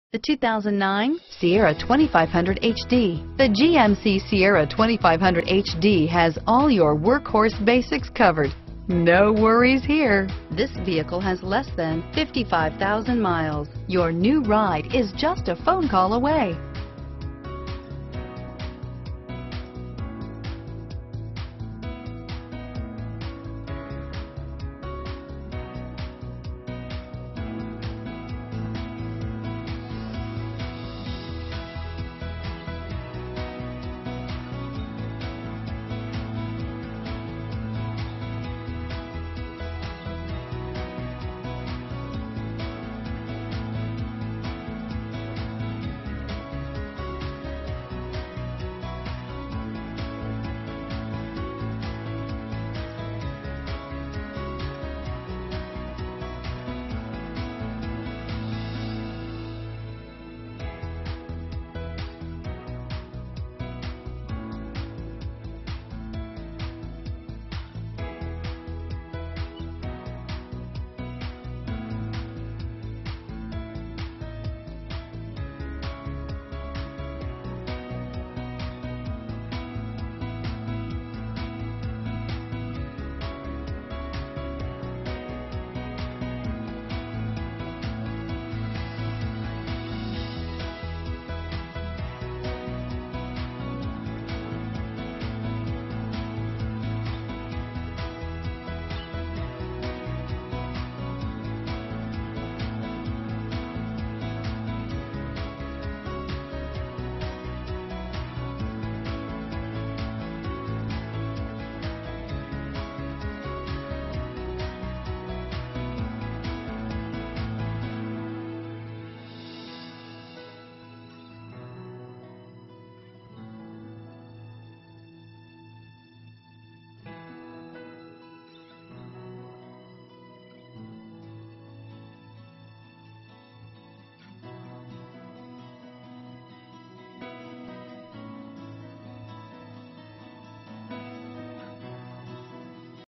The 2009 Sierra 2500 HD. The GMC Sierra 2500 HD has all your workhorse basics covered. No worries here. This vehicle has less than 55,000 miles. Your new ride is just a phone call away.